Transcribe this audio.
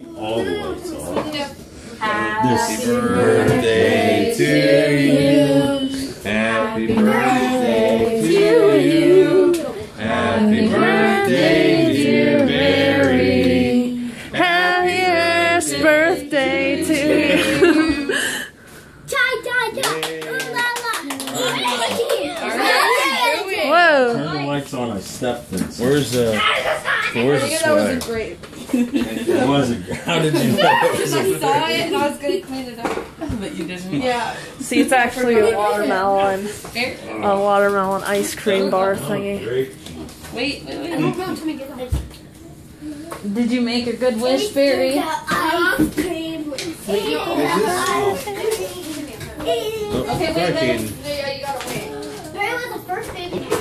All the lights off. Happy birthday to you. Happy birthday to you. Happy birthday, dear Barry. Happiest birthday to you. Whoa. Turn the lights on. I stepped this. Where's the sweater? Great. It wasn't. How did you know? I saw it and I was going to clean it up. But you didn't? Yeah. See, it's actually a watermelon ice cream bar thingy. Wait. I don't know to make it ice. Did you make a good wish, Barry? Ice cream. Okay, wait. Kaden. Yeah, you gotta wait. Barry was the first baby.